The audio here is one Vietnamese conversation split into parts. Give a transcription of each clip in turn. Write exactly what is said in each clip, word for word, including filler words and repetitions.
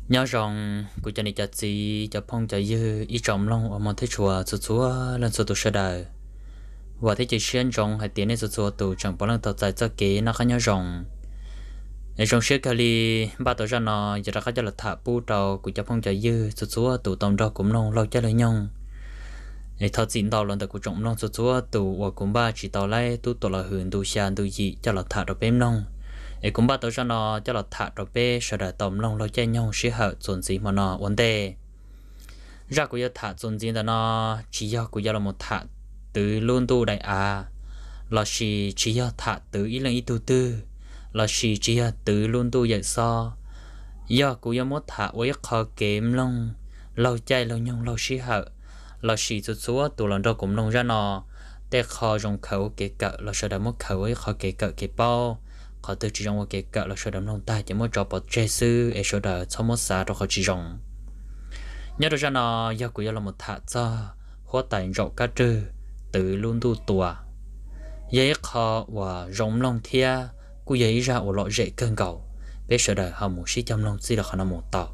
nhớ rằng của cho này cho gì cho phong cho dư ý trọng long ở một thế chùa chúa chúa lần số tu sơ đời và thế chỉ xuyên trong hai tiếng này chúa chúa tu chẳng bao lần tao tại cho kế nó khác nhớ rằng ở trong xưa kali ba tổ ra nó giờ ra khác cho là thả bu đầu của cho phong cho dư chúa chúa tu tổng đó cũng long lâu cho lời nhung để thọ chín tàu lần từ của trọng long chúa chúa tu và cũng ba chỉ tàu lấy tu tổ là hưởng tu xa tu gì cho là thả được bên long ấy cũng bắt đầu cho nó cho là thả rồi bé sợ đợi tôm lông lo chơi nhau sẽ hở chuẩn gì mà nó vấn đề ra của giờ thả chuẩn gì đó nó chỉ do của giờ là một thả từ luôn tu đại à là chỉ chỉ do thả từ ý lần ý tu tư là chỉ chỉ do từ luôn tu dạy so do của giờ một thả với khó kiếm lông lâu chơi lâu nhau lâu sẽ hở là chỉ chút số tu lần đó cũng lông ra nó để khó dùng khẩu kể cỡ là sợ đợi một khẩu với khó kể cỡ kể bao họ tự chỉ trong cái cỡ là số đầm lòng ta chỉ muốn cho bớt chế sư để số đời sau một xa đó họ chỉ dùng nhớ được ra nó do của là một thả cho hóa tài rộng cá trư tự luôn tu tùa giấy họ và rộng lòng thia cú giấy ra ở loại dễ cơn cầu bé số đời họ một xí trong lòng chỉ là họ nằm một tàu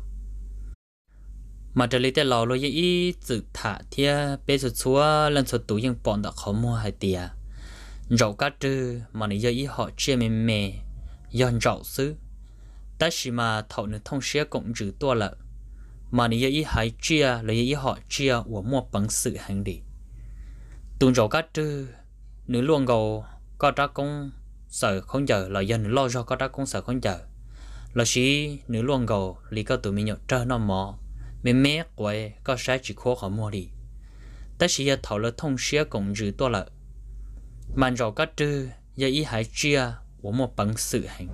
mà trở lại tới lò lo giấy tự thả thia bé số chúa lần số tủ những bọn đã khó mua hai tiền rau cá trư mà này do ý họ chia mềm mềm do rau xứ ta chỉ mà thầu nữa thông xe cũng trừ tua lợ mà này do ý hãy chia là ý họ chia của mua bằng sự hành đi tuần rau cá trư nữ luôn gầu có ra công sợ không giờ là do nữ lo do có ra công sợ không giờ là chỉ nữ luôn gầu lý có tụi mình nhọ trơ nó mò mềm mềm quay có sai chỉ khó họ mua đi ta chỉ là thầu là thông xe cũng trừ tua lợ mà rau cá trư do ý hãy chia của một bằng sự hành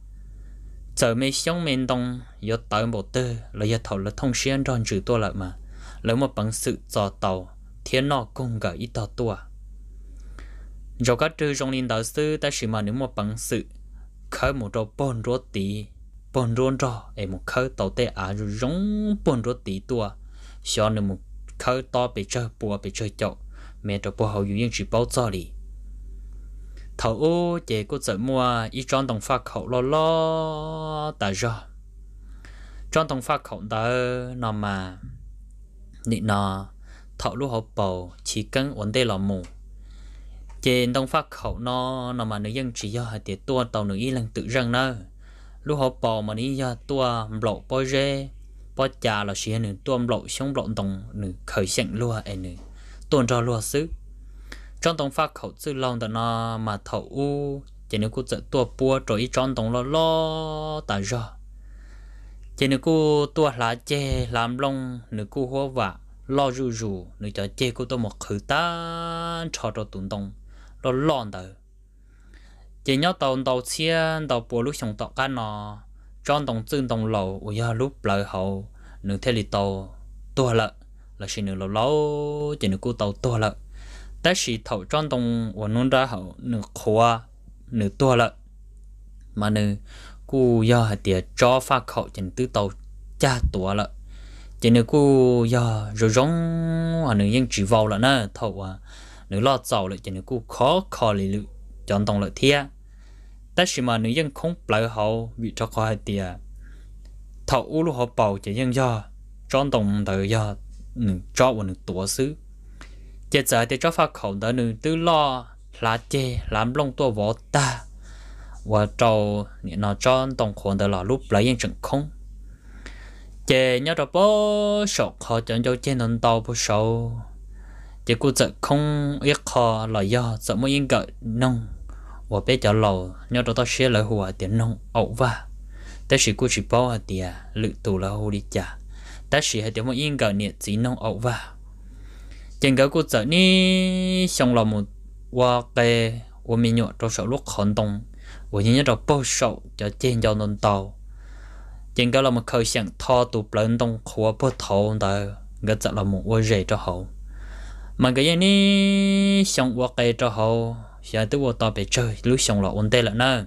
giờ mấy sống men đông do tới một tơ là do thầu là thông xuyên tròn trừ tua lại mà lấy một bằng sự dò tàu thiên nọ cùng gửi ít tàu tua rau cá trư trong linh đạo sư ta chỉ mà nếu một bằng sự khởi một rau bồn rốt tí bồn rôn rò em một khởi tàu tê á rồi giống bồn rốt tí tua cho nên một khởi to bị chơi bùa bị chơi chậu mẹ trâu bùa hậu dụ chỉ bao cho đi thầu ô chị cô sợ mua ít tròn đồng phát khẩu lo lo tại do tròn đồng phát khẩu đó nó mà nị nó thầu lúc hộp bầu chỉ cần ổn định là mù trên đồng phát khẩu nó nó mà nữ dân chỉ do hai tiệt tua tàu nữ y lần tự rằng nữa lúc hộp bầu mà ní do tua lộ bôi rê bôi trà là xí nữ tua lộ sống lộ đồng nữ khởi sạch lúa ấy nữ tuần cho lúa xứ trong tổng phát khẩu sư lòng đó nó mà thầu u chỉ nếu cô tự tua bua rồi trong tổng lo lo tại do chỉ nếu cô tua lá chè làm lông nếu cô hoa vả lo rù rù nếu cho chè cô tôi một khử ta cho cho tụi tổng lo lon đó chỉ nhớ tàu tàu xe tàu bùa lúc xong tàu cá nó trong tổng tư tổng lầu ở giờ lúc lời hậu nếu thế thì tàu tua lợ là chỉ nếu lâu lâu chỉ nếu cô tàu tua lợ ta chỉ thầu trong đồng của nông ra hậu nửa khoa nửa tua lợ mà nửa cu do hạt tiệt cho pha khẩu trên tứ tàu cha tua lợ chỉ nửa cu do rồi giống à nửa những chỉ vào là nè thầu à nửa lo giàu lại chỉ nửa cu khó khó lì lự chọn đồng lợi thia ta chỉ mà nửa những không lợi hậu bị cho khó hạt tiệt thầu u lu họ bảo chỉ những do trong đồng đời do nửa cho một nửa tua xứ giờ giờ thì cho phát khẩu đó nữ tư lo lá chè làm lông tua vỏ ta và trâu nó cho tổng khoản đó là lúc lấy những trận không chè nhớ đó bố sọc họ chọn cho trên nón tàu bố sầu chè cô sợ không ít khó là do sợ mỗi những gợi nông và bé cho lầu nhớ đó tao sẽ lời hùa tiền nông ẩu va ta chỉ cô chỉ bao tiền lự tù là hù đi trả ta chỉ hay tiền mỗi những gợi nhiệt chỉ nông ẩu va trên cái cuộc chơi ní xong là một qua cái của mình nhọ trong sổ lúc khẩn động của những cái bao sổ cho trên cho nông tàu trên cái là một khởi sáng thọ tụ lớn động của bao thầu đó cái chắc là một qua rễ cho hậu mà cái ní xong qua cái cho hậu giờ tới qua tàu bị chơi lúc xong là ổn định lại nữa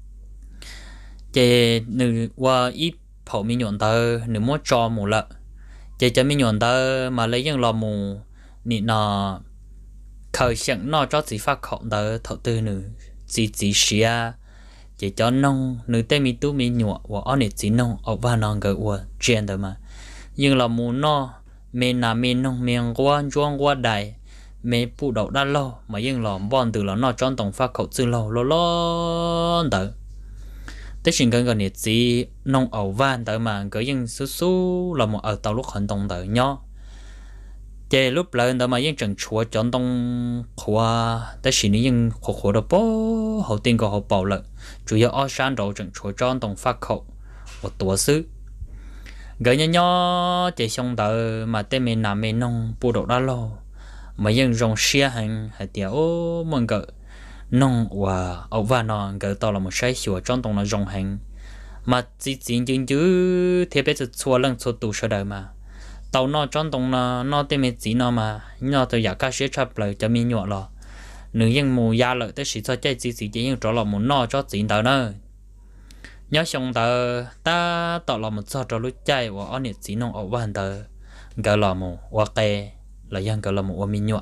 trên nữ qua ít phổ mình nhọn tờ nữ muốn cho một lợ trên cho mình nhọn tờ mà lấy những lò mù nị nó khởi sáng nó cho chỉ phát khẩu đó thầu tư nữ chỉ chỉ xia chỉ cho nông nữ tê mi tu mi nhọ và ở nè chỉ nông ở và nông cái và chuyện đó mà nhưng là muốn nó mình là mình nông mình qua chuông qua đại mình phụ đầu đã lâu mà nhưng là bọn từ là nó chọn tổng phát khẩu từ lâu lâu lâu đó tất nhiên cái này chỉ nông ở van tới mà cái nhưng số số là một ở tàu lúc hành động tới nhau chế lúc lên đó mà những trận chúa chọn đông khoa tất nhiên những khổ khổ đó bố hậu tiên có hậu bảo lợi chủ yếu ở sang đầu trận chúa chọn đông phát khẩu một tổ sư gửi nhau nhau chế xong tới mà tên mình làm mình nông bộ độ đã lâu mà những dòng xe hành hay tiểu mong gỡ nông và ở và nó gỡ tao là một sai sửa chọn đông là dòng hành mà chỉ chỉ những chữ thế bây giờ xua lần xua tụ sợ đời mà tàu nó chọn đông nó nó tên mình chỉ nó mà nó từ giả cá sẽ chấp lời cho mình nhọ rồi nữ dân mù ya lợi tới sĩ cho chơi chỉ chỉ chỉ những chỗ là muốn nó cho chỉ tao nữa nhớ xong tờ ta tạo là một số trò lúc chạy và ở nhiệt chỉ nông ở bên tờ gọi là một hoa kê là dân gọi là một hoa mi nhọ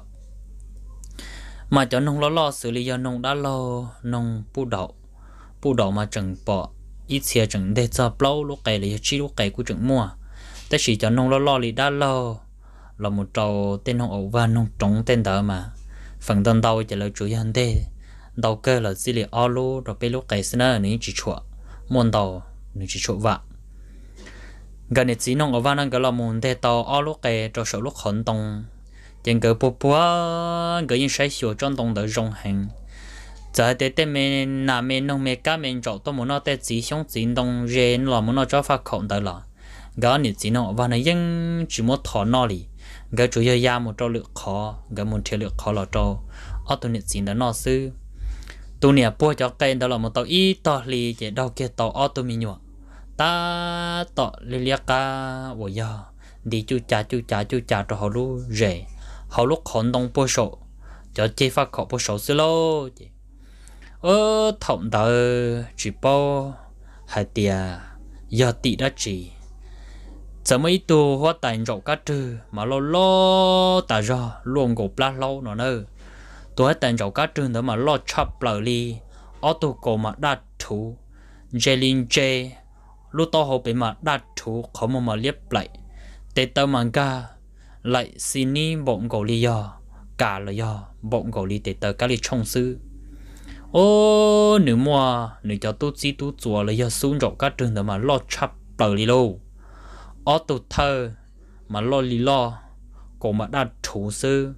mà cho nông lo lo xử lý do nông đã lo nông bu đậu bu đậu mà chẳng bỏ ít xe chẳng để cho lâu lúc kê là chỉ lúc kê của chẳng mua tất chỉ cho nông lo lo thì đã lo là một trò tên nông ở và nông trống tên tờ mà phần tân đầu chỉ là chủ yếu thế đầu cơ là chỉ là alo rồi bên lúc kê xin nữa nên chỉ chuột môn tàu nên chỉ chỗ vạ gần này chỉ nông ở văn anh cái là môn thế tàu ở lúc cái cho số lúc khẩn tông trên cái bố bố cái những sai sửa trong tông để rong hành giờ để tên mình làm mình nông mình cá mình chọn tôi muốn nó để chỉ xong chỉ tông rèn là muốn nó cho phát khẩn tới là cái này chỉ nông ở văn này nhưng chỉ muốn thọ nó đi cái chủ yếu ya một trâu lượng khó cái một theo lượng khó là trâu ở tôi này chỉ là nó sư tôi nè bố cho cây đó là một tàu ít tàu lì chỉ đâu kia tàu auto mi nhọ ta tàu lì lìa cá của giờ đi chú cha chú cha chú cha cho họ lu rẻ họ lúc khẩn đông bố sổ cho chế phát khẩu bố sổ xí lô ơ thọng tờ chỉ bao hai tia giờ tị đã chỉ giờ mấy tu hóa tài rộng cá trừ mà lo lo ta ra luôn gục lá lâu nữa nữa tôi tên cháu cá trường đó mà lo chập lời đi ở tụ cổ mà đạt thủ jelin j lúc to hộp mà đạt thủ không mà mà liếp lại để tao mà ca lại xin đi bụng cổ li do cả là do bụng cổ li để tao cá li trong sư ô nữ mua nữ cho tu chi tu chùa là do xuống cháu cá trường đó mà lo chập lời đi lâu ở tụ thơ mà lo li lo cổ mà đạt thủ sư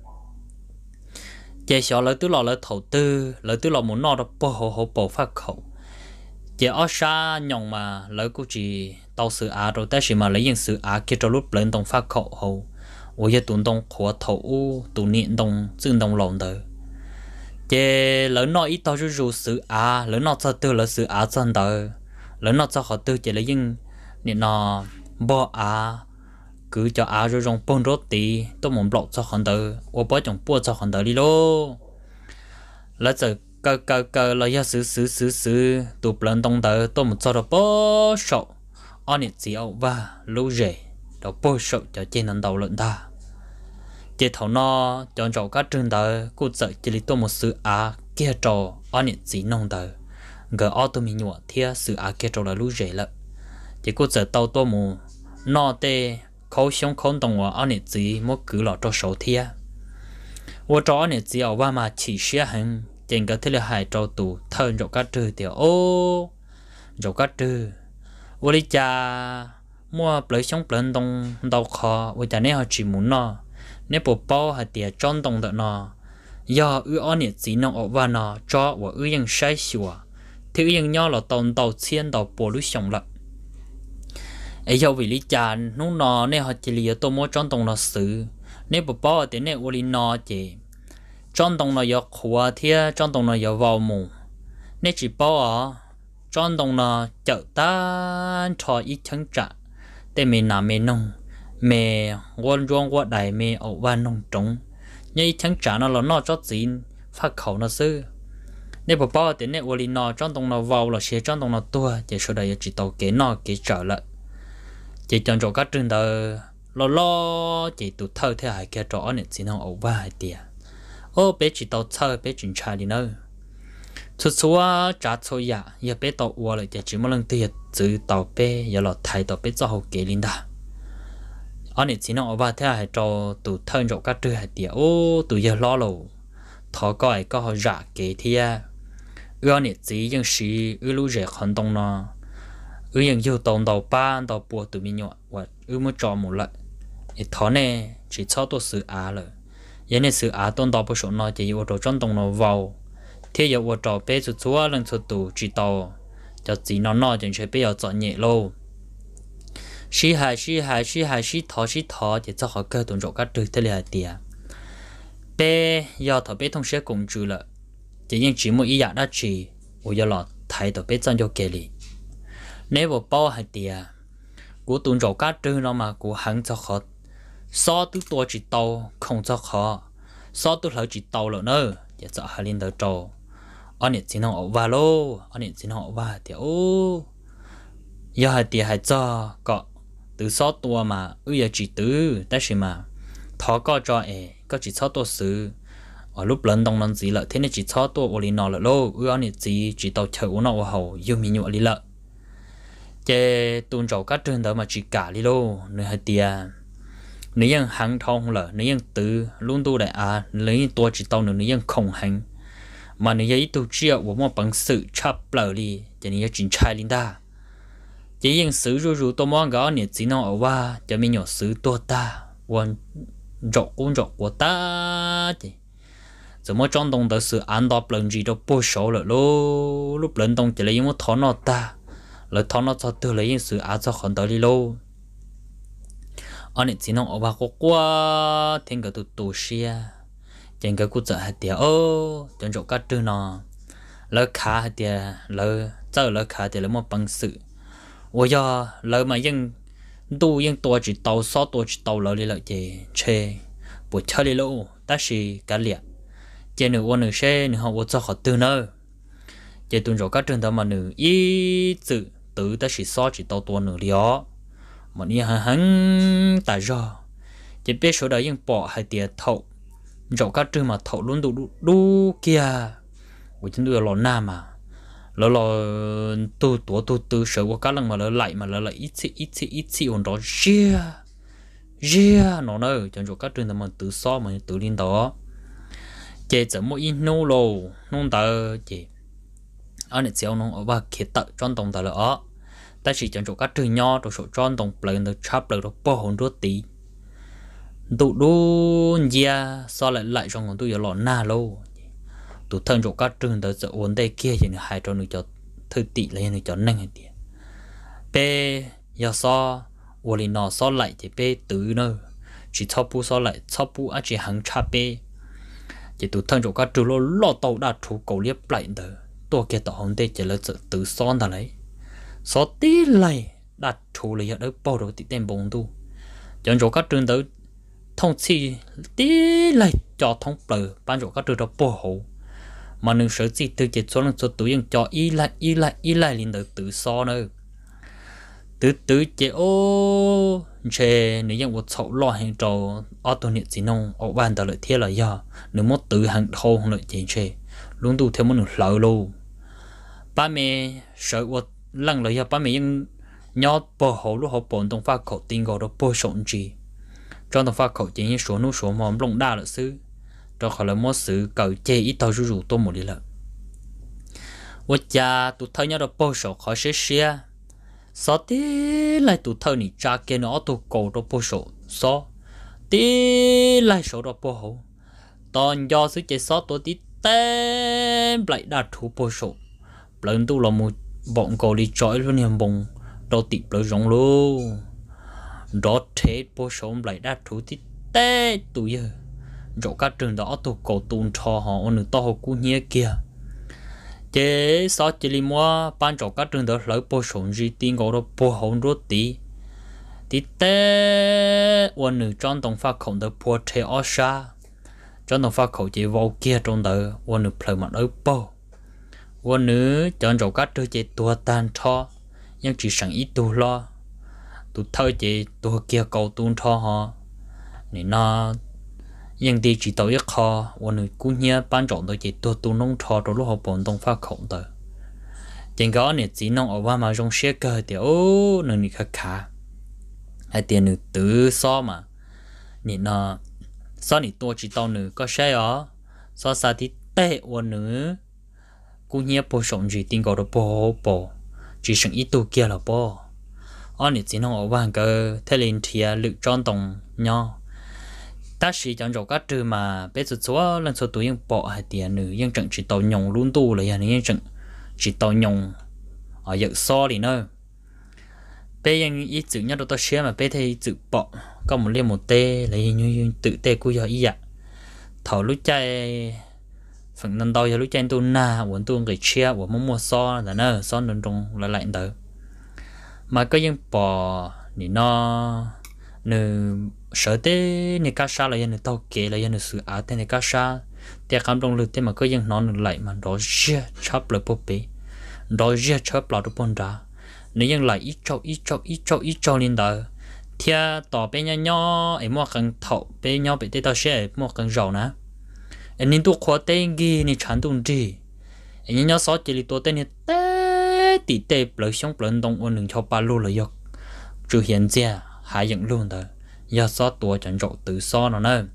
chế xóa lấy tứ lò lấy thầu tư lấy tứ lò muốn nọ đó bò hồ hồ bò phát khẩu chế ở xa nhộng mà lấy cũng chỉ tàu sự á rồi ta chỉ mà lấy những sự á kia cho lúc lên tông phát khẩu hồ ôi giờ tụi tông khóa thầu tụi niệm tông dương tông lồng đời chế lấy nọ ít tao cho dù sự á lấy nọ cho tư lấy sự á chân đời lấy nọ cho họ tư chế lấy những niệm nọ bò á cứ cho á rồi trong bông rốt tí tôi muốn blog cho hắn đời ô bó trong bua cho hắn đời đi lô là giờ cơ cơ cơ là do xử xử xử xử tụ lần đông đời tôi muốn cho nó bó sậu anh ấy chỉ ẩu và lũ rể đó bó sậu cho trên nền đầu lợn ta chế thầu nó chọn chỗ các trường đời cô sợ chỉ lý tôi một sự á kia trò anh ấy chỉ nông đời gỡ ô tô mình nhọ thia sự á kia trò là lũ rể lợn chỉ cô sợ tàu tôi muốn nó tê khâu xong khâu đồng hòa anh ấy chỉ một cứ lọ cho số thia, tôi cho anh ấy chỉ ở và mà chỉ xe hành, trên cái thứ là hai trâu tù thơn rồi cá trừ tiểu ô, rồi cá trừ, tôi đi cha mua lấy xong lấy đồng đầu kho, tôi cha này họ chỉ muốn nó, nếu bộ bao hay tiền tròn đồng đợt nó, giờ ư anh ấy chỉ nó ở và nó cho và ư những sai sửa, thì những nhau là tàu tàu xiên tàu bộ lúc xong lại. Ấy giờ vì lý cha nó nó nên họ chỉ lý tôi mua tròn đồng nó xử nếu bộ bao thì nên ô li nó chỉ tròn đồng nó có khóa thì tròn đồng nó có vào mù nếu chỉ bao à tròn đồng nó chợ ta cho ít chân trả để mình làm mình nông mình quan trọng quan đại mình ở van nông trống nhưng ít chân trả nó là nó cho chín phát khẩu nó sư nếu bộ bao thì nên ô li nó tròn đồng nó vào là sẽ tròn đồng nó tua chỉ số đây chỉ tàu kế nó kế trở lại chỉ chọn chỗ các trường đời lo lo chỉ tụt thơ thế hải kia chỗ này chỉ nó ẩu vài tiền ô bé chỉ tàu thơ bé chuyển trả đi nữa chút xua trả số ya ya bé tàu qua lại chỉ một lần tiền chữ tàu bé ya là thay tàu bé cho hậu kế linh đà anh ấy chỉ nói ở thế hay cho tụ thân cho các thứ hay tiền ô tụ giờ lo lầu thọ coi có họ giả kế thì à ưa này chỉ những sự ưa lưu rẻ hành động nó ưa những yêu động đầu ban đầu bùa tụ mình nhọ và ưa mới cho một lần thì thọ này chỉ cho tôi sự á rồi vậy nên sự á tôn đầu bữa số nó chỉ yêu đồ trong động nó vào thế giờ ở trò bé chút chúa lần chút tụ chỉ tàu cho chỉ nó nó chẳng chơi bé ở chọn nhẹ lâu xí hài xí hài xí hài xí thọ xí thọ thì cho họ cơ tụng rộ các thứ thế là tiền bé giờ thọ bé thông sẽ cùng chú là chỉ những chỉ một ý dạng đã chỉ của giờ lọt thấy thọ bé chân cho kể li nếu mà bao hay tiền của tụng rộ các thứ nó mà của hắn cho họ so từตัวchỉ tàu không cho họ so từ lợi chỉ tàu rồi nữa giờ cho hai linh đỡ trâu anh ấy chỉ nói ở vào lô anh ấy chỉ nói ở vào thì ô giờ hai tiền hai cho có từ số tua mà ư giờ chỉ từ但是mà thọ có cho ấy có chỉ số tua sự ở lúc lần đông lần gì lợi thế nên chỉ số tua ở里nọ lợi lô ư anh ấy chỉ chỉ tàu chờ ở nọ ở hậu yêu mình nhọ li lợi chế tuôn trầu các trường đó mà chỉ cả li lô nơi hai tiền nếu như hàng thông là nếu như từ luôn tu đại à nếu như tua chỉ tàu nữa nếu như không hành mà nếu như tu chia của một bằng sự chấp lời đi cho nên chính trai linh ta chỉ những sự rủ rủ tôi mong gõ nhiệt chỉ nó ở qua cho mình nhỏ sự tua ta quan trọng quan trọng của ta thì giờ mới trong đồng tới sự an toàn lần gì đó bố số rồi lô lúc lần đồng chỉ lấy những thọ nó ta lấy thọ nó cho tôi lấy những sự an cho còn tới đi lô anh ấy chỉ nó ở qua có qua thiên cái tụ tụ xia trên cái cụ trợ hạt tiền ô trên chỗ các thứ nó lỡ khá hạt tiền lỡ giờ lỡ khá tiền lỡ một bằng sự ôi giờ lỡ mà dân tu dân tua chỉ tàu sáu tua chỉ tàu lỡ đi lỡ gì chê buổi chơi đi lỗ ta chỉ cả liệt trên nửa quân nửa xe nửa họ vô cho họ tư nơi trên tuần chỗ các trường đó mà nửa ý tự tự ta chỉ so chỉ tàu tua nửa đi ó mà đi hắn hắn tại do chỉ biết số đó dân bỏ hai tiền thầu chỗ các trường mà thầu luôn đủ đủ kia của chúng tôi là nam mà lỡ lỡ tu tu tu tu sợ qua các lần mà lỡ lại mà lỡ lại ít xí ít xí ít xí còn đó ria ria nó nữa trong chỗ các trường mà tự so mà tự lên đó chế chấm mỗi nô lô nông tờ chế anh ấy xéo nông ở ba kia tự trong tổng tờ lỡ ta chỉ trong chỗ các trường nho trong chỗ trong tổng lần được chắp được bao hồn đốt tí tụ đu gia so lại lại trong còn tôi giờ lọ na lâu tụ thân chỗ các trường tới giờ ổn đây kia thì hai cho người cho thư tị lấy người cho năng hay tiền p giờ so ổn thì nó so lại thì p tứ nữa chỉ sau pu so lại sau pu à chỉ hàng cha p chỉ tụ thân chỗ các trường lo lo tàu đã thủ cầu liếp lại nữa tôi kia tàu ổn đây chỉ là tự tự son ta lấy so tí lại đặt thủ lấy ở bao đầu tị tên bông tu trong chỗ các trường tới thông chi tí lại cho thông bờ ban chỗ các trường đó bổ hộ mà nếu sở gì từ chế số lần số tuổiยังcho y lại y lại y lại liền được tự so nữa từ từ chế ô chế nếu như một số lo hàng trò ở tổ nhiệt gì nông ở ban đầu lợi thế là do nếu một tự hàng thô lợi chế chế luôn tu theo một nửa lợi luôn ba mẹ sợ một lần lợi do ba mẹ nhưng nhót bổ hộ lúc họ bổn đồng pha khẩu tin gọi đó bổ sung gì trong đồng pha khẩu chỉ như số nô số mỏm lồng đa là sư cho khỏi là một sự cầu chê ít tao rủ rủ tôi một đi lợ ôi cha tụi thơ nhau đó bao số khỏi xế xế sao tí lại tụi thơ này cha kia nó tụi cầu đó bao số sao tí lại số đó bao hậu toàn do sự chế sao tụi tí tên lại đạt thủ bao số lần tu là một bọn cầu đi chói luôn hiểm bùng đó tịp lợi rộng luôn đó thế bao số lại đạt thủ tí tên tụi giờ chỗ các trường đó tụ cổ tuôn cho họ ở nơi to họ cú nhé kia chế sao chỉ li mua ban chỗ các trường đó lấy bộ sổ gì tiền gọi đó bộ hồng rốt tí tí té ở nơi trong đồng phát khẩu đó bộ thế ở xa trong đồng phát khẩu chỉ vào kia trong đó ở nơi plei mặt ở bộ ở nơi trong chỗ các trường chỉ tua tan cho nhưng chỉ sang ít tu lo tu thôi chỉ tua kia cầu tuôn cho họ nên nó ยังดีchỉ tao ít khoวันนึงกูnhớ ban chọn tôi chỉ tôi tu nông trò rồi lúc họ bận đông phát khổng tới chẳng có nè chỉ nông ở vào mà trong xe cơ thì ô nương đi khá khá hay tiền nữ tự so mà nè nó so nè tôi chỉ tao nữ có xe ó so sa thì tệวันnữกูnhớ bố sống gì tiền có được bố bố chỉ剩ít tu kia là bố ở nè chỉ nông ở vào cơ thế lên thì lựa chọn đồng nhau ta chỉ chọn chỗ các trừ mà bây giờ số lần số tuổi những bỏ hai tiền nữ những trận chỉ tàu nhung luôn tu là những trận chỉ tàu nhung ở dự so thì nữa bây giờ ít chữ nhất tôi share mà bây thì chữ bỏ có một liên một tê là như tự tê của giờ ý ạ thầu lúc chạy phần năm đầu giờ lúc chạy tu na muốn tu người chia của muốn mua so là nữa so đơn trong là lại tới mà có những bỏ thì nó nữ sợ thế này cá sa là dân nữ tàu kể là dân nữ sự ảo thế này cá sa thì cảm động lực thế mà có dân nó nữ lại mà đó chia chắp lại bố bế đó chia chắp lại được bốn ra nếu dân lại ít cho ít cho ít cho ít cho lên đó thì tỏ bên nhau nhau em mua cần thầu bên nhau bị tê tao sẽ mua cần giàu nè em nên tu khoa tên ghi này chán tung gì em nhau sáu chỉ tu tên này tê tỉ tê lợi sống lợi động ôn đừng cho ba lô lợi dọc trừ hiện ra hai dựng luôn đó do số tuổi chọn rộ tự so nó nè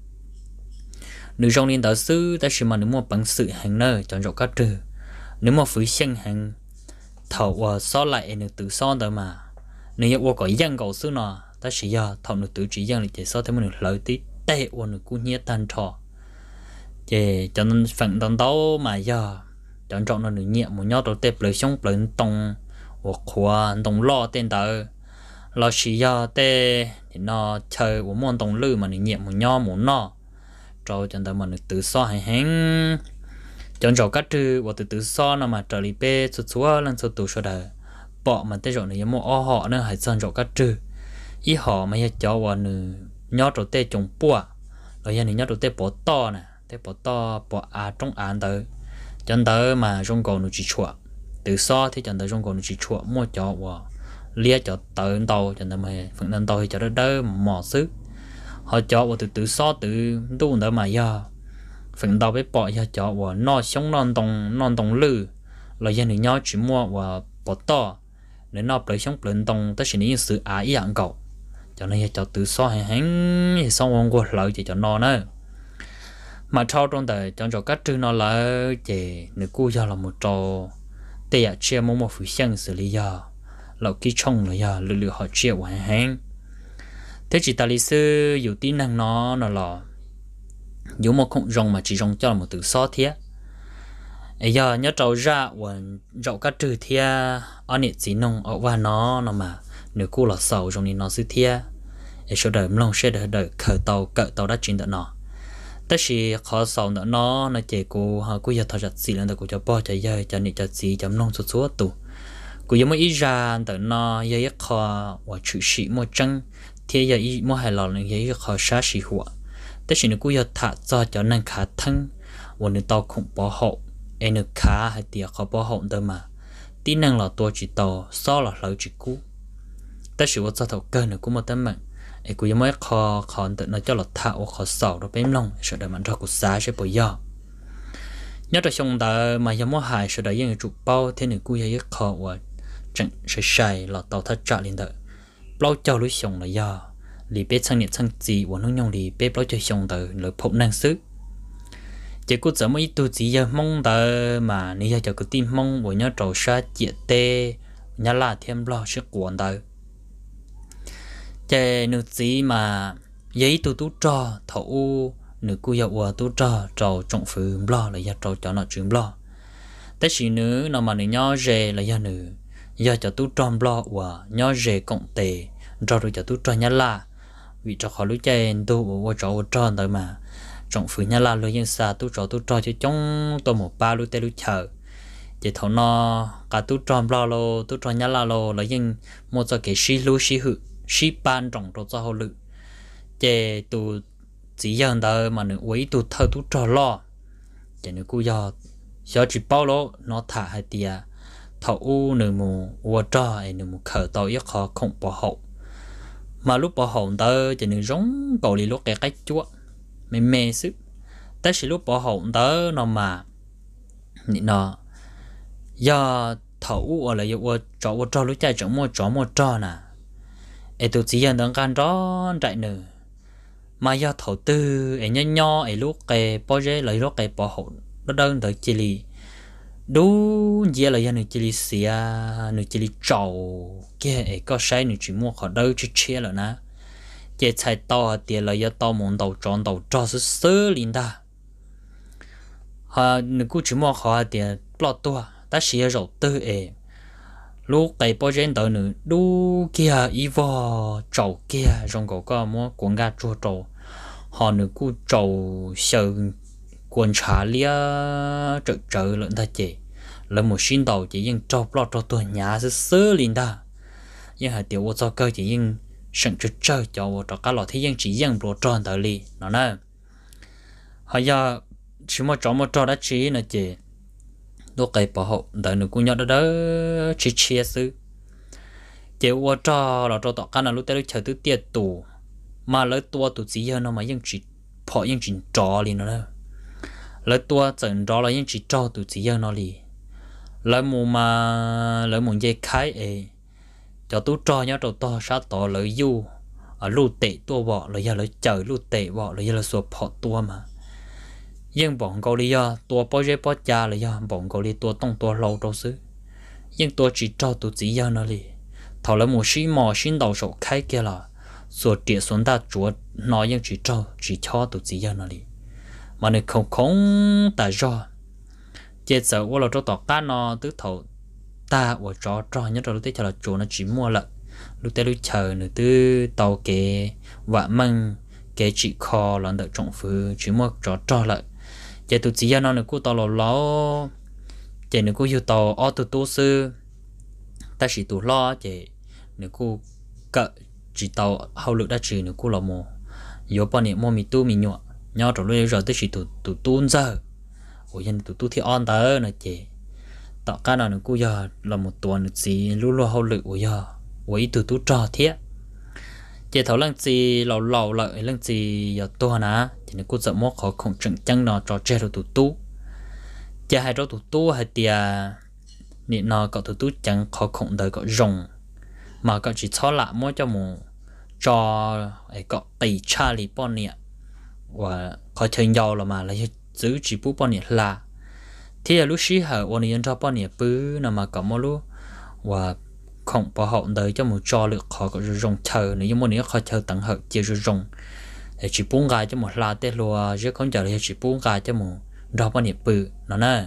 nữ trong liên đạo sư ta chỉ mà nếu mua bằng sự hành nơi chọn rộ các trừ nếu mà phí sinh hành thầu và so lại nữ tự so đó mà nếu như có dân cầu sư nọ ta chỉ do thầu nữ tự chỉ dân là chỉ so thêm một nữ lợi tí tệ của nữ cú nhé tan trò để cho nên phần đồng đấu mà do chọn rộ nó nữ nhẹ một nhót đầu tép lợi sống lợi tông hoặc khoa tông lo tên tờ lo chỉ do tê thì nó chơi của môn đồng lư mà nhẹ một nho một nọ rồi cho nên mình tự so hay hén chọn chỗ các trừ và từ từ so nào mà trở lại bê xuất số lần số tụ số đời bỏ mà tới chỗ này một o họ nữa hay chọn chỗ các trừ ý họ mà cho vào nữ nhớ chỗ tê trồng bùa rồi giờ này nhớ chỗ tê bỏ to nè tê bỏ to bỏ à trong án tới chọn tới mà trong cầu nó chỉ chuột từ so thì chọn tới trong cầu nó chỉ chuột mua cho vào lia cho tự tàu cho nên mày phần nên tàu thì cho nó đỡ mò sức họ cho vào từ từ so từ tu đỡ mà do phần tàu với bỏ cho cho vào nó sống non tông non tông lư là dân thì nhau chỉ mua và bỏ to để nó lấy sống lên tông tất nhiên sự ái dạng cậu cho nên cho từ so hay hắn thì xong ông qua lợi chỉ cho nó nữa mà sau trong đời cho cho các trừ nó là chỉ nếu cô cho là một trò tệ chia một một phụ sinh xử lý do lão kỹ trong là giờ lựa lựa họ chia hoàn hang thế chỉ ta lý sư dù tin năng nó nó là dù một không rong mà chỉ rong cho là một từ so thế ấy giờ nhớ trâu ra quần rau cá trừ thế ở nịt chỉ nông ở qua nó nó mà nếu cô là sầu trong này nó sư thế ấy số đời long sẽ đời đời khởi tàu cỡ tàu đã chuyển được nó tất nhiên khó sầu nữa nó nó chỉ cô họ cô giờ thật giật gì lên được cô cho bỏ cho giờ cho nịt cho gì chấm long số số tụ cô giống như ra từ nó giờ khó và chữ sĩ một chân thì giờ ý một hai lần này giờ khó sát sĩ hụa tất nhiên cô giờ thả cho cho nên khá thân và nếu tao không bỏ hậu em được khá hay tiệt khó bỏ hậu đâu mà tí năng là tôi chỉ tao so là lợi chỉ cú tất nhiên tôi thầu cơ nữa cũng một tấm mạng em cô giống như khó khó tự nó cho là thả và khó sầu đó bém lòng sợ đời mình cho cô xa sẽ bỏ giờ nhớ là xong đời mà giống như hai sợ đời những chụp bao thế này cô giờ khó và chẳng sẽ sai là tàu thắt trả lên đợi bao châu lối xong là do lì bê sang nhiệt sang gì của nó nhung lì bê bao châu xong đợi lợi phụng năng sức chỉ có giờ mấy tu chỉ giờ mong đợi mà nếu giờ có tin mong của nhớ trầu sa chia tê nhớ là thêm lo sức quần đợi chỉ nữ chỉ mà giấy tu tu trò thấu nữ cô giờ qua tu trò trầu trọng phứ lo là giờ trầu cho nó chuyện lo tất nhiên nữ nào mà nữ nhớ về là giờ nữ giờ cho tôi tròn lo và nhớ rể cộng tệ rồi rồi cho tôi tròn nhá la vì cho họ lúc chơi tôi và cho tròn tới mà trọng phứ nhá la luôn nhưng xa tôi cho tôi tròn cho trong tôi một ba lúc tê lúc chờ chỉ thấu nó cả tôi tròn lo lô tôi tròn nhá la lô là nhưng một giờ cái xí lu xí hự xí ban trọng cho cho họ lự chỉ tôi chỉ giờ tới mà nữa quý tôi thơ tôi tròn lo chỉ nữa cô giờ giờ chỉ bao lô nó thả hai tia thầu u nửa mù uo trò ấy nửa mù khởi tàu ít khó không bỏ hậu mà lúc bỏ hậu tới chỉ nửa giống cầu đi lúc cái cách chúa mê mê sức ta chỉ lúc bỏ hậu tớ nó mà nó do thấu ở là do cho cho lúc chạy trong mua cho mua cho nè ấy tụi chỉ nhận đang gan đó chạy nữa mà do thấu tư ấy nhỏ nhỏ ấy lúc cái bao giờ lấy lúc cái bỏ hậu nó đơn tới chỉ li đủ gì là do người chỉ li xia người chỉ li trâu kia ấy có sai người chỉ mua khỏi đâu chỉ chia rồi nè chỉ chạy to tiền là do to muốn đầu tròn đầu cho sự sơ linh ta họ người cứ chỉ mua khỏi tiền lọt to ta xia rồi tư ấy lúc cái bao giờ tới nữa đủ kia ý vào trâu kia trong cổ có mua quần gà chua trâu họ nữa cứ trâu sợ quần trả lia trợ trợ lợn ta chỉ là một xin đầu chỉ nhưng trâu lọt trâu tuổi nhà sẽ sơ linh ta nhưng hai tiểu ô cho cơ chỉ nhưng sẵn chút chơi cho ô cho các loại thế nhưng chỉ nhưng đồ tròn tới li nó nè họ giờ chỉ một chỗ một chỗ đã chỉ là chỉ lúc cái bảo hộ đợi nữa cũng nhớ đó đó chỉ chia sứ chỉ ô cho là cho tọt cái nào lúc tới lúc chờ tới tiệt tù mà lấy tua tụ chỉ hơn nó mà nhưng chỉ họ nhưng chỉ trò li nó nè lấy tua chẳng trò là nhưng chỉ trò tụ chỉ hơn nó li lấy mù mà lấy mù dây khai ấy cho tú trò nhớ đầu to sát to lấy du ở lù tệ tua bỏ lấy giờ lấy trời lù tệ bỏ lấy giờ là sụp họ tua mà nhưng bọn câu lý do tua bao giờ bao cha lấy do bọn câu lý tua tông tua lâu đâu xứ nhưng tua chỉ cho tụ chỉ do nó li thầu lấy một xí mò xin đầu sổ khai kia là sụt địa xuống ta chúa nói nhưng chỉ cho chỉ cho tụ chỉ do nó li mà này không không tại do chết sợ qua là cho tọt cá nó tứ thầu ta ở cho cho nhất là lúc tới chờ là chủ nó chỉ mua lợn lúc tới lúc chờ nữa từ tàu kế vợ măng kế chỉ kho lần đợi trọng phứ chỉ mua cho cho lợn chạy tụi chỉ nó nữa cô tàu lò ló chạy nữa cô yêu tàu ô tô tô sư ta chỉ tụi lo chạy nữa cô cỡ chỉ tàu hậu lực đã chỉ nữa cô là mồ yếu bao nhiêu mua mì tu mì nhọ nhau rồi bây giờ tới chỉ tụi tụi tuôn giờ ôi dân tụi tu thì on tới này chị tạo cái nào nữa cô giờ là một tuần được gì luôn luôn hậu lực ôi giờ ôi tụi tu trò thiết chị thấu lần gì lầu lầu lợi lần gì giờ to nè thì nó cô sợ mốt khó không chừng chân nó trò chơi rồi tụi tu chị hai trò tụi tu hay tiề nị nó cậu tụi tu chẳng khó không đời cậu rồng mà cậu chỉ cho lạ mỗi cho một trò ấy cậu tẩy cha lì bọn nè và khó chơi nhau là mà lấy giữ chỉ bút bọn nè là thì là lúc xí hở ôn yên cho bọn nè bứ nằm mà cậu mỗi lúc và không bảo hậu đời cho một trò lực khó có rồng chờ nếu như một nửa khó chờ tặng hợp chia rồng để chỉ buông gai cho một là tết lúa chứ không chờ là chỉ buông gai cho một rau bao nhiêu bự nó nè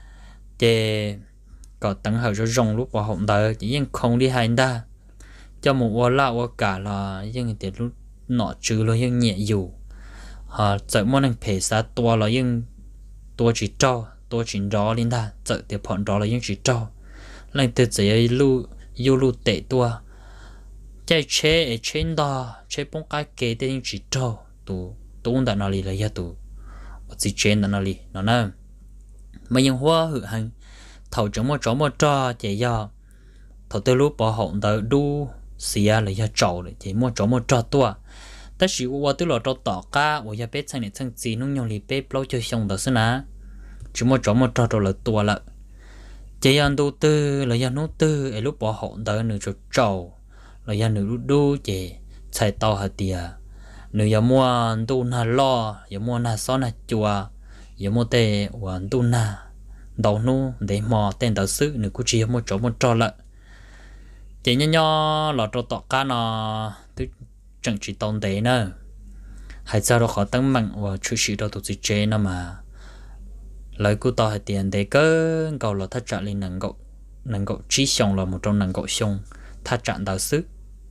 để có tặng hợp cho rồng lúc bảo hậu đời chỉ nhưng không đi hành ta cho một ô la ô cả là nhưng để lúc nọ trừ lo nhưng nhẹ dù họ sợ món ăn phải xa to là nhưng to chỉ cho to chỉ rõ lên ta sợ để bọn đó là nhưng chỉ cho lên từ giấy lưu yêu lưu tệ tua chạy chế ở trên đó chế bông cái kế tên chỉ cho tụ tụ đã nói là ya tụ chỉ trên đã nói nó nè mà những hoa hữu hành thầu chống một chỗ một trò chạy do thầu tới lúc bỏ hỏng tới đu xìa là ya trầu để chạy một chỗ một trò tua ta chỉ qua tới lò trò tỏ cá ở ya bếp sang này sang gì nung nhau lì bếp lâu chơi xong đó xí ná chỉ một chỗ một trò trò là tua lại chỉ ăn đầu tư là ăn nốt tư ở lúc bỏ hậu tới nửa chỗ trầu là ăn nửa đu chỉ xài tàu hạt tiề nửa ăn mua tu na lo ăn mua na xó na chùa ăn mua tê ăn tu na đầu nu để mò tên đạo sư nửa cũng chỉ một chỗ một trò lợ chỉ nhỏ nhỏ là trò tọt cá nó tức chẳng chỉ tồn tại nữa hay sao đó khó tăng mạnh và chú sĩ đó tụi chế nó mà lời của tao hay tiền để cơ cầu là thắt chặt lên năng gạo năng gạo trí xong là một trong năng gạo xong thắt chặt đạo sức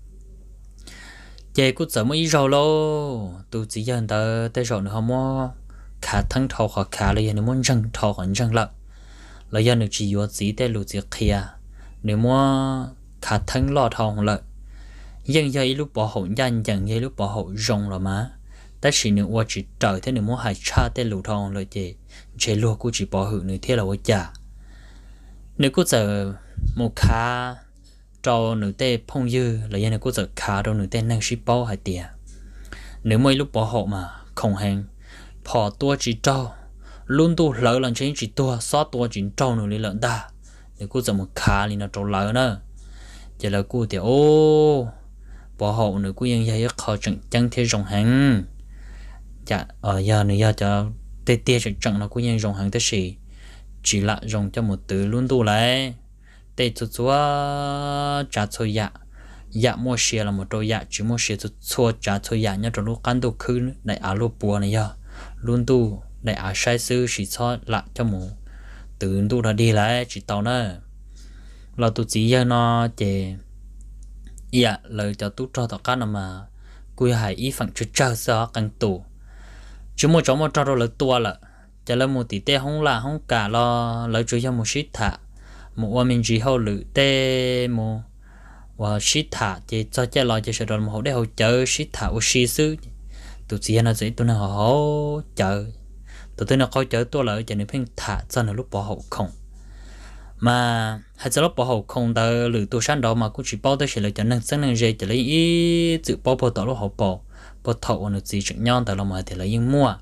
chế của giờ mới rồi lô tôi chỉ dần tới tới rồi nữa không mua khá thắng thầu hoặc khá là nếu muốn răng thầu hoặc răng lợn là do được chỉ có chỉ tới lụt giật kia nếu mua khá thắng lo thầu lợn dân dây lúc bỏ hậu danh dần dây lúc bỏ hậu rong là má ta chỉ nếu qua chỉ trời thế nếu muốn hại cha tới lụt thầu là chế chế lúa cũng chỉ bỏ hữu nữa thế là quá chả nếu có giờ một khá cho nữ tê phong dư là do nếu có giờ khá đâu nữ tê năng ship bao hay tiền nếu mấy lúc bỏ hộ mà không hàng phò tua chỉ trâu luôn tu lỡ lần trên chỉ tua xóa tua chỉ trâu nữa lợn ta để cô giờ một khá thì nó trâu lỡ nữa chỉ là cô thì ô bỏ hậu nữa cô yên dây khó chẳng chẳng thế rồng hàng dạ ở giờ nữa giờ cho tê tê chẳng chẳng nó cô yên rồng hàng tới gì chỉ là rồng cho một từ luôn tu lại tê chút chúa trả thôi dạ dạ mua xe là một đôi dạ chỉ mua xe chút chúa trả thôi dạ nhớ trong lúc cán tu khứ đại áo lô bùa này giờ luôn tu đại áo sai sư chỉ cho lại cho một từ tu đã đi lại chỉ tàu nữa là tu chỉ giờ nó chỉ dạ lời cho tu cho tao cá nào mà quy hải ý phận chưa chờ sao càng tù chứ một chỗ một trò rồi là tua là cho là một tí tê không là không cả lo lời chủ cho một shit thả một qua mình chỉ hậu lử tê một và shit thả thì cho chơi lo cho sự rồi một hậu để hậu chờ shit thả của shit sư tụi chị nó dễ tụi nó hậu chờ tụi tôi nó coi chờ tôi lại cho nên phải thả cho nó lúc bỏ hậu không mà hay cho lúc bỏ hậu không tờ lử tôi sáng đó mà cũng chỉ bao tôi chỉ là cho nên sáng nên dễ cho lấy ý tự bỏ bỏ tao lúc hậu bỏ bỏ thậu nó gì chuyện nhon tao là mà thì là yên mua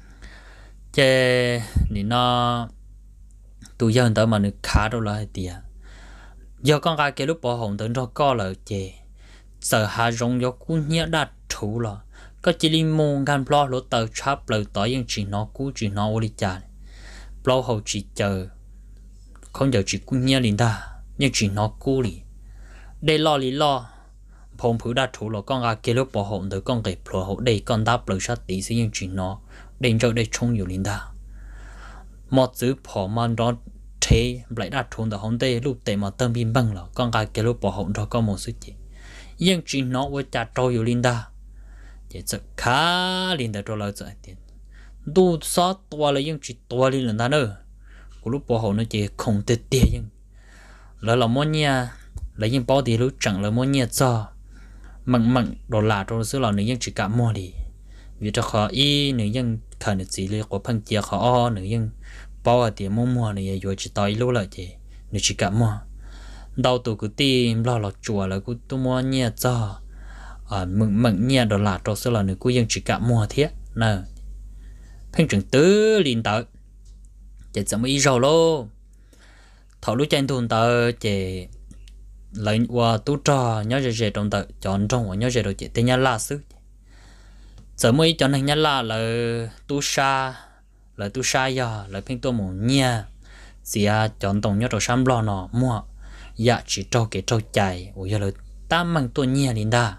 chê thì nó tụi dân tới mà nó khá đâu là tiệt do con gái cái lúc bỏ hồng tới cho co là chê sợ hạ rong do cú nhớ đạt thủ là có chỉ li mông gan plo lỗ tờ chắp lời tỏi nhưng chỉ nó cú chỉ nó ô đi chả plo hậu chỉ chờ không giờ chỉ cú nhớ liền ta nhưng chỉ nó cú đi đây lo lý lo phong phú đạt thủ là con gái cái lúc bỏ hồng tới con cái plo hậu đây con đáp lời sát tí sẽ nhưng chỉ nó đến cho đây冲nhiều linh ta một chữ bỏ man đó thế lại đặt thôn ở hông tây lúc tệ mà tâm pin băng là con gái cái lúc bỏ hông cho con một sự gì nhưng chỉ nó với chặt trâu nhiều linh ta để cho khá linh ta cho lợi giải tiền tu sót tua là nhưng chỉ tua linh ta nữa của lúc bỏ hông nó chỉ không tệ tiền nhưng là là món nha là nhưng bao tiền lúc chẳng là món nha cho mặn mặn đồ lạ trong số là nữa nhưng chỉ cả mua đi vì cho họ y nữ dân khởi được gì liệu của phân chia họ nữ dân bao ở tiền mua mua này rồi chỉ tỏi lúa lại chị nữ chỉ cả mua đầu tụ cứ tìm lo lọt chùa là cứ tu mua nhẹ cho à mừng mừng nhẹ đồ lạt rồi sau là nữ cứ dân chỉ cả mua thiết nè phanh trường tứ liền tới chị sẽ mới rồi lô thầu lúc tranh thôn tới chị lấy qua tu trò nhớ về về trong tới chọn trong và nhớ về rồi chị tên nhà la sức giờ mới cho nên nhá là là tu sa là tu sa ya là phim tu mù nha gì à chọn tổng nhớ đồ sam lo nọ mua dạ chỉ cho cái cho chạy ủa giờ là tam mang tu nha liền ta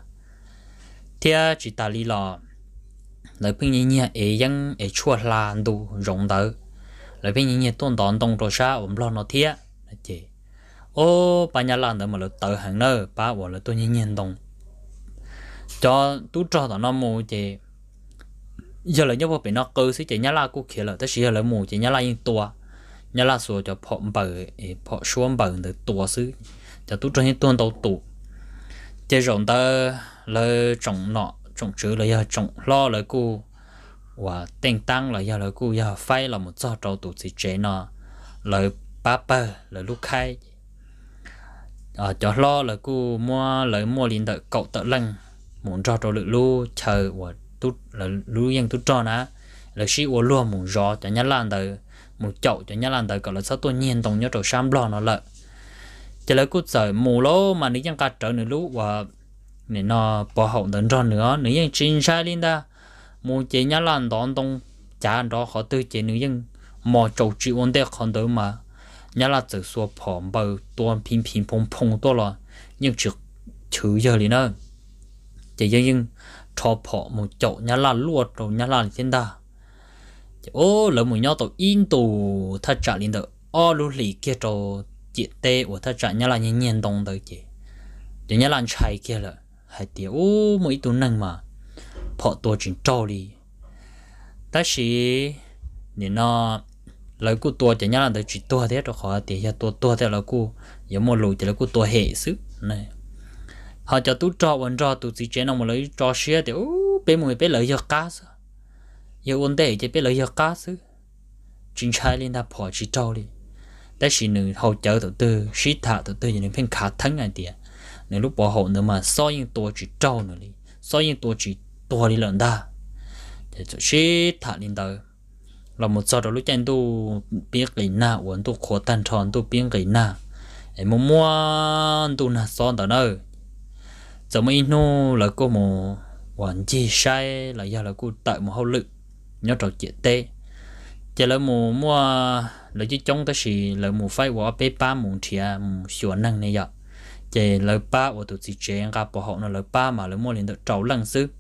thế chỉ ta li lò là phim nhẹ nhẹ ấyยังấy chua là tu rộng tới là phim nhẹ nhẹ tuần đón tổng đồ sa ổn lo nó thế chị ô bà nhà làm đó mà là tự hàng nơi bà bảo là tôi nhẹ nhẹ đồng cho tu cho tao nó mù chị giờ là nhớ vào bên nó cơ sĩ chỉ nhớ là cô kia là tất nhiên là mù chỉ nhớ là những tua nhớ là số cho phọ bờ phọ xuống bờ từ tua xứ cho tu cho những tuần đầu tụ chỉ rộng ta là trồng nọ trồng chữ là giờ trồng lo là cô và tên tăng là giờ là cô giờ phải là một do trâu tụ chỉ chế nọ là papa là lúc khai à cho lo là cô mua lấy mua liền đợi cậu tự lăng muốn cho trâu lự lu chờ và tu là lu yang tu cho na là sĩ ô luôn muốn rõ cho nhá lan đời một chậu cho nhá lan đời gọi là sao tôi nhiên đồng nhớ trâu sam lo nó lợi chỉ là cút giờ mù lố mà nếu như cả trở nữa lú và nên nó bỏ hậu đến cho nữa nếu như chính sai lên ta mù chỉ nhá lan đón đông trả đó họ tư chỉ nếu như mò trâu chịu ổn định không tới mà nhá lan tự xua phỏng bờ tuôn pin pin phong phong to là nhưng trực chữ giờ liền nữa chỉ nhưng cho phỏ một chậu nhá lan luộc rồi nhá lan trên ta ô lỡ một nhau tàu in tù thật trả liền được ô lú lì kia rồi chị tê của thật trả nhá lan nhiên nhiên đông tới chị để nhá lan chạy kia là hai tiếng ô mấy tuần năng mà phỏ tôi chỉ trâu đi ta chỉ để nó lấy cô tua chỉ nhá lan tới chỉ tua thế rồi khỏi tiền cho tua tua thế là cô giống một lùi thì là cô tua hệ sức này họ cho tú trò vẫn trò tú chỉ chế nó một lấy trò xía thì ô bé mùi bé lấy giật cá sao giờ ổn định thì bé lấy giật cá sao chính sai lên ta bỏ chỉ trâu đi tại vì nữ hậu trợ từ từ xí thả từ từ nên phải khá thắng anh tiệt nếu lúc bỏ hậu nữa mà so nhữngตัวchỉ trâu nữa đi so nhữngตัวchỉตัวđi lợn ta để cho xí thả lên đời là một số đó lúc chân tu biết cái na uốn tu khó tan tròn tu biết cái na em muốn mua tu na son đó nữa giờ mấy nô là cô một hoàn chi sai là do là cô tại một hậu lực nhớ trò chuyện tê chỉ là một mua là chỉ trong cái gì là một phải bỏ bé ba một chia một số năng này vậy chỉ là ba ở tụi chị trẻ gặp bỏ họ là ba mà là mua liền được trâu lăng sư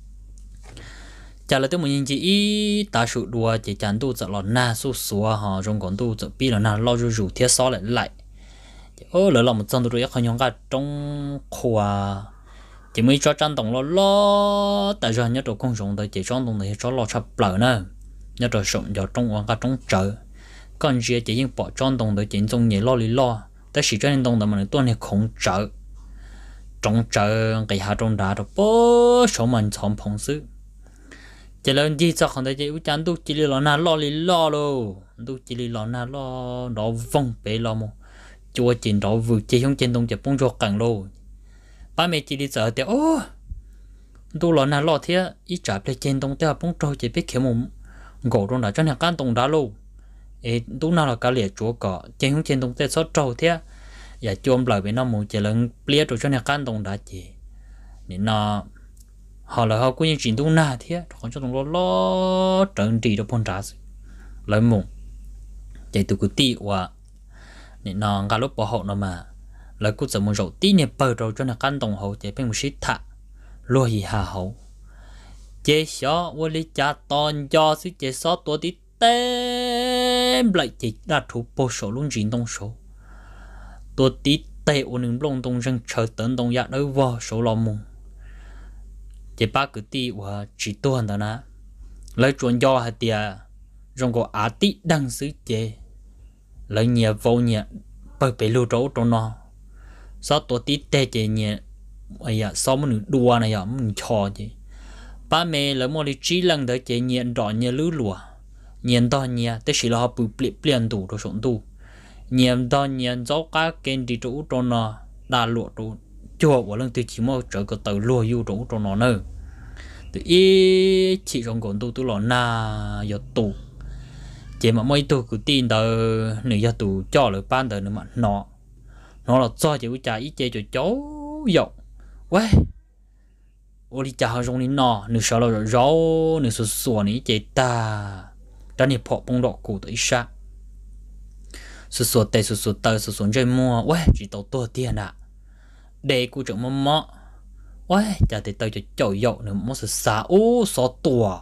chả là tôi muốn nhìn chị ta sự đùa chỉ chán tu sợ lọt na su sủa họ trong còn tu sợ bi là na lo rủ rủ thiết xó lại lại ô lỡ lòng một chân tôi không nhong cả trong khoa chỉ mới cho tranh tổng lo lo tại giờ nhớ đồ công dụng tới chỉ trong tổng này cho lo chập lỡ nữa nhớ đồ sống giờ trong quán cả trong chợ còn gì chỉ những bỏ trong tổng tới chỉ trong nhảy lo lý lo tới chỉ cho nên tổng đó mà tôi này không chợ trong chợ cái hạ trong đá đó bố số mình chọn phong sư chỉ là gì cho không thấy chỉ chán tu chỉ là na lo lý lo luôn tu chỉ là na lo đó vong bể lo mà chùa chuyện đó vừa chỉ không trên tổng chỉ bông cho càng luôn ba mẹ chỉ đi chợ thì ô tu lo na lo thế ít trả lại trên tổng thì bông cho chỉ biết kiểu một gỗ trong đó cho nên can tổng đá luôn ê tu nào là cá lìa chúa cọ trên không trên tổng thì sót trâu thế và chôm lại với nó một chỉ lần bia rồi cho nên can tổng đá chỉ nên nó họ là họ cũng như chuyện tu na thế còn cho tổng lo lo trận trì đó phong trả lại một chạy từ cái tị và nên nó cả lúc bỏ hộ nó mà lại cũng sẽ muốn rầu tí nè bờ rồi cho nên căn tổng hậu chạy bên một xí thạ lùa gì hà hậu chế xó vô lý cha toàn cho xí chế xó tuổi tí tên lại chỉ là thủ bộ số luôn chuyển động số tuổi tí tệ của những lông đông rừng chờ tấn đông dạ nơi vào số lò mùng chế ba cứ tí và chỉ tuần đó nè lấy chuẩn do hạt tiề trong có á tí đăng xứ chế lấy nhẹ vô nhẹ bởi bị lưu trấu trong nó sau tổ tí tê chế nhẹ ấy à sau mình đua này à mình cho chứ ba mẹ lấy một lý trí lần đó chế nhẹ đỏ nhẹ lưỡi lùa nhẹ đỏ nhẹ tới chỉ là họ bị bị biến đủ rồi sống đủ nhẹ đỏ nhẹ dấu cá kênh đi trú trong nó đã lụa trú chùa của lần từ chỉ một trở cái tàu lùa yêu trú trong nó nữa từ ý chỉ trong còn tu tu lọ na giờ tù chỉ mà mấy tôi cứ tin tờ nửa giờ tù cho lại ban tờ nữa mà nó nó là cho chỉ trả ít chơi cho cháu dậu quay ôi đi trả trong đi nó nửa sau là rau nửa sủa sủa này chơi ta đã nè phọ bông đỏ cổ tới sát sủa sủa tê sủa sủa tờ sủa sủa chơi mua quay chỉ tàu tua tiền à để cô chồng mò mò quay trả thì tờ cho cháu dậu nữa mua sủa xả ô xó tua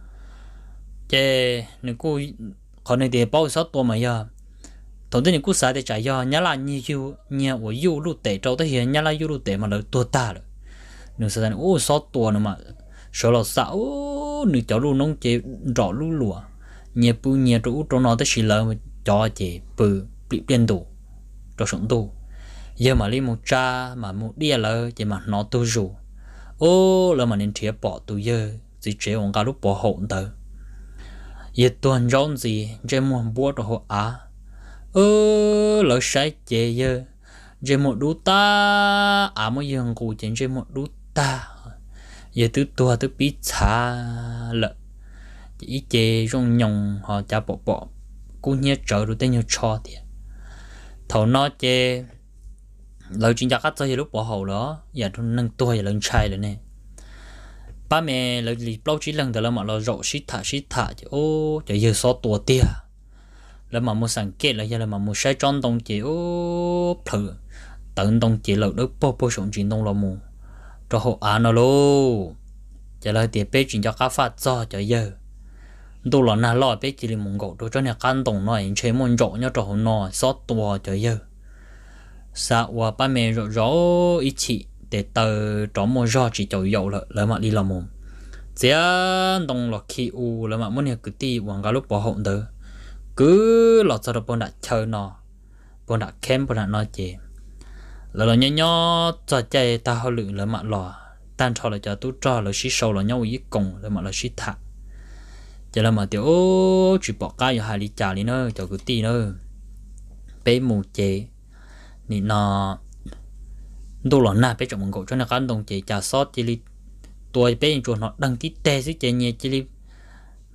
chế nếu cô còn này thì bao sáu tuổi mà giờ thằng tên này cô xài để trả giờ nhớ là nhiều yêu nhiều của yêu lúc tệ trâu tới hiện nhớ là yêu lúc tệ mà là tuổi ta rồi nếu sao ô sáu tuổi nữa mà số là sáu nếu cháu luôn nông chế rõ luôn lúa nhiều bự nhiều chỗ chỗ nó tới xí lợ mà cho chế bự bị biến đủ cho sống tu giờ mà lấy một cha mà một đĩa lợ chế mà nó tu rủ ô là mà nên thiệt bỏ tu giờ chỉ chế ông cả lúc bỏ hỗn tới giờ tuần rong gì trên một bữa đồ họ á ơ lỡ sai chế giờ trên một đu ta à mới dừng cụ trên trên một đu ta giờ từ tua từ bí xa lợ chỉ chế rong nhồng họ cha bỏ bỏ cũng nhớ trở được tên nhớ cho thì thầu nó chế lời chuyện chắc cho lúc bỏ hậu đó giờ tôi nâng tua giờ lần trai rồi nè ba mẹ lấy lì bao chỉ lần đó là mà nó rộ xít thả xít thả chứ ô giờ giờ so tua tia là mà mua sản kết là giờ là mà mua sai tròn đồng chỉ ô thử tận đồng chỉ lợi được bao bao sống chuyện đồng là mua cho hộ án nó lô giờ là tiền bé chuyện cho cá phát cho cho giờ tôi là na lo bé chỉ là muốn gỗ tôi cho nên căn đồng nó anh chơi muốn rộ nhá cho họ nó so tua cho giờ sao và ba mẹ rộ rộ ít chị để tờ trò mua do chỉ chậu dậu lại lại mà đi làm mồm sẽ đồng là khi u lại mà muốn hiểu cứ ti bằng cả lúc bỏ hộn đó cứ lọt sau đó bọn đã chơi nó bọn đã kém bọn đã nói chè là là nhỏ nhỏ cho chơi ta hơi lự lại mà lò tan cho lại cho tú cho là xí sâu là nhau ý cùng lại mà là xí thả chỉ là mà tiểu chỉ bỏ cái vào hai ly trà đi nữa cho cứ ti nữa bé mù chè nị nó tôi là na bé chồng mình gọi cho nó cán đồng chị trà sót chỉ li tuổi bé chuột nó đăng ký tè xí chị nhẹ chỉ li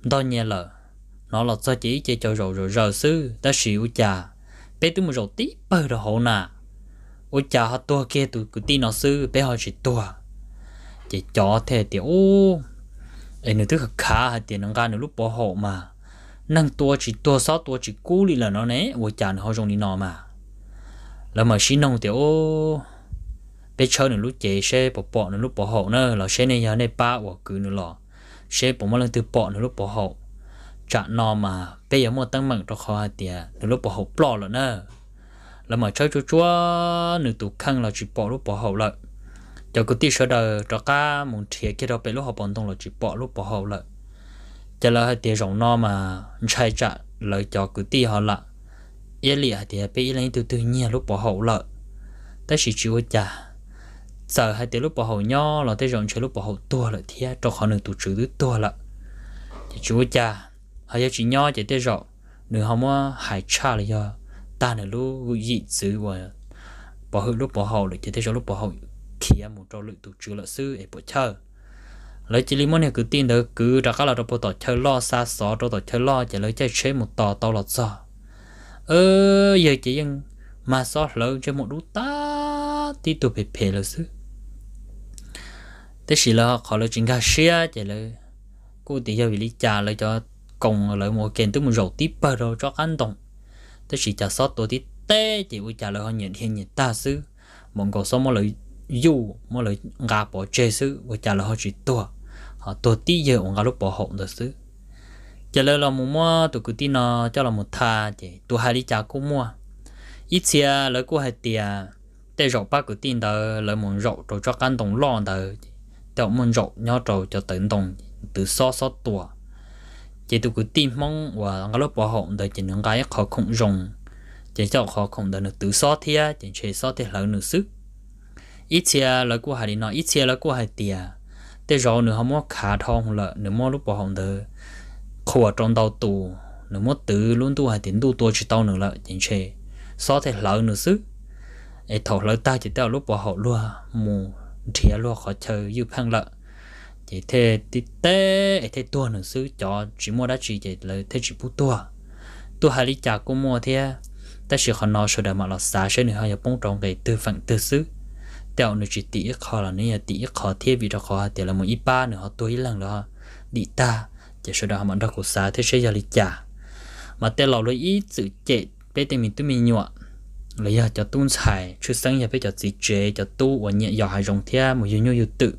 đo nhẹ lợ nó là cho chỉ chơi cho rồi rồi giờ sư ta xỉu chả bé tôi một rồi tí bơ đồ hậu nà ôi chả họ tua kia tụi cứ tin nó sư bé họ chỉ tua chỉ cho thế thì ô ấy nữa thứ khá hay tiền nó ra nữa lúc bỏ hậu mà năng tua chỉ tua sáu tua chỉ cú đi là nó nè ôi chả nó họ dùng đi nọ mà là mà xin nông thì ô bé chơi nữa lúc chế xe bỏ bỏ nữa lúc bỏ hậu nữa là xe này giờ này ba hoặc cứ nữa lò xe bỏ mà lần từ bỏ nữa lúc bỏ hậu chả nọ mà bây giờ mua tăng mặn cho kho tiền nữa lúc bỏ hậu bỏ rồi nữa là mà chơi chúa chúa nữa tụ khăn là chỉ bỏ lúc bỏ hậu lại cho cứ tí sơ đời cho cá muốn thiệt cái đó bé lúc họ bọn tông là chỉ bỏ lúc bỏ hậu lại cho là hai tiền rộng nọ mà chạy chả lời cho cứ tí họ lại yên lịa thì bé lấy từ từ nhiên lúc bỏ hậu lại ta chỉ chịu chả giờ hai tiếng lúc bỏ hậu nho là tới rộng chơi lúc bỏ hậu tua lại thì cho họ nương tụ chữ thứ tua lại chỉ chịu chả hay chỉ nho chỉ tới rộng nửa họ mua hải cha là do ta này lúc dị dữ và bỏ hậu lúc bỏ hậu lại chỉ tới lúc bỏ hậu kia một trò luyện tụ chữ là sư để bỏ chơi lấy chỉ lý món này cứ tin được cứ ra các là đồ tỏ chơi lo xa xó đồ tỏ chơi lo chỉ lấy chơi chế một tò tao lọt giò ơ giờ chỉ nhưng mà xó lớn chơi một đú ta tí tụ phê phê là sư thế chỉ là họ lấy chính cả xe chỉ là cô tí giờ vì lý trà lấy cho cùng lấy một kiện tức một rổ tiếp bờ rồi cho ăn đồng thế chỉ trả sót tôi tí tê chỉ vui trả lời họ nhận hiện nhận ta sư một cầu số một lời dù một lời gà bỏ chê sư vui trả lời họ chỉ tua họ tua tí giờ ông gà lúc bỏ hộn được sư trả lời là một mua tụi cứ tin nó cho là một thà chỉ tụi hai đi trả cũng mua ít xe lấy của hai tiền để rổ ba cứ tin đó lấy một rổ rồi cho ăn đồng lo đó để một rổ nhau rồi cho tận đồng từ so so tua chỉ tụi cứ tin mong và gà lúc bỏ hộn đời chỉ những cái khó không dùng chỉ cho họ không được tự so thia chỉ chơi so thì lớn nữa sức ít xe lấy của hai đi nói ít xe lấy của hai tiền để rồi nữa không có khá thong là nữa mua lúc bỏ hỏng được khổ trong đầu tù nữa mua tự luôn tu hai tiền tu tôi chỉ tao nữa là chỉ chơi so thì lớn nữa sức ấy thầu lớn ta chỉ tao lúc bỏ hỏng luôn mù thia luôn khó chơi như phăng lợ chỉ thế tí té ấy thế tua nữa sức cho chỉ mua đã chỉ chỉ là thế chỉ bút tua tu hai lý trả cũng mua thế ta chỉ còn nói số đời mà là xa sẽ nữa hay bông trong cái tư phận tư xứ tẹo nữa chỉ tỉ khó là nữa tỉ khó thiết vì đó khó thì là một ít ba nữa họ tối lần đó đi ta chỉ số đời mà đó của xa thế sẽ giờ lý trả mà tẹo lẩu lấy ít sự chết bé tên mình tôi mình nhọ lấy giờ cho tuôn xài chưa sáng giờ phải cho gì chế cho tu và nhẹ giỏi rồng thế một nhiều nhiều tự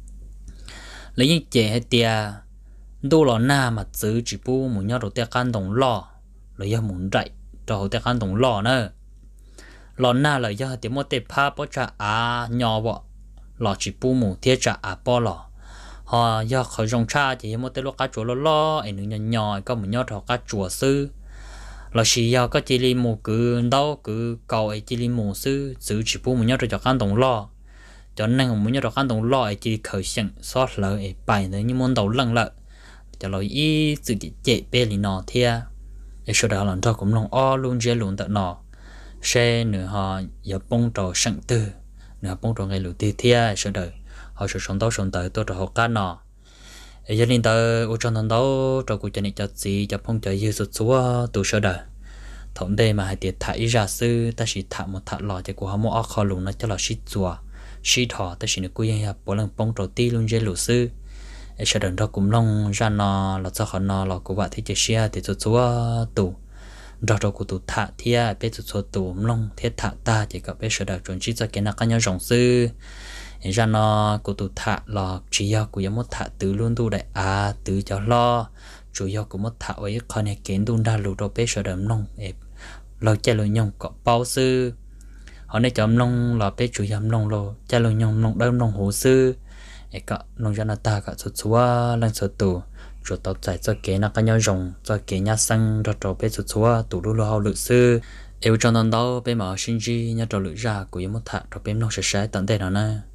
lấy những chế hay tia đô là na mà giữ chỉ bu một nhau đầu tiên can đồng lo lấy giờ muốn dậy cho họ ăn đồng lò nữa lò na là do tiếng một tệp pa bó cha à nhỏ vợ lò chỉ bu mù thiết cha à bó lò họ do khởi rong cha chỉ một tệp lúc cá chùa lo lo ảnh nhỏ nhỏ có một nhau thọ cá chùa sư lò chỉ do có chỉ li mù cứ đâu cứ cầu ấy chỉ li mù sư giữ chỉ bu một nhau cho ăn đồng lò cho nên một nhau cho ăn đồng lò ấy chỉ khởi sinh xót lỡ ấy bài nữa như món đầu lăng lợ cho lò ý sự chế bê li nọ thia số đó là tôi cũng lòng o luôn dễ luôn tận nọ xe nữa họ giờ bông trò sẵn tư nữa bông trò ngày lụt ti thia số đời họ sẽ sống tốt sống tới tôi trò học cá nọ giờ nên tới ô trong thằng đó trò của chân cho gì cho phong trời dư sụt xuống từ số đời thống đây mà hai tiệt thải ra sư ta chỉ thả một thả lò cho của họ mua kho luôn nó cho là shit chùa shit thọ ta chỉ được quy nhập bộ lần bông trò ti luôn dễ lụt sư sẽ đừng cho cũng long ra nó là cho họ nó là của bạn thì chỉ xe thì cho chúa tù rồi rồi của tù thả thì bé cho chúa tù long thiết thả ta chỉ có bé sẽ được chuẩn chỉ cho cái nào cái nhau rộng sư ra nó của tù thả là chỉ do của một thả từ luôn tu đại à từ cho lo chủ yếu của một thả ấy con này kiến đun đa lụt rồi bé sẽ được long lo chơi lo nhung có bao sư họ này chấm long là bé chủ yếu long lo chơi lo nhung long đâu long hồ sư cả nông dân ta cả số số lần số tù rồi tàu chạy cho kế nó cái nhau rồng cho kế nhà xăng rồi trò bé số số tù đu lo hậu lự sư yêu trong đó bé mở sinh chi nhà trò lự ra của một thạ rồi bé nông sẽ sẽ tận đây nào nè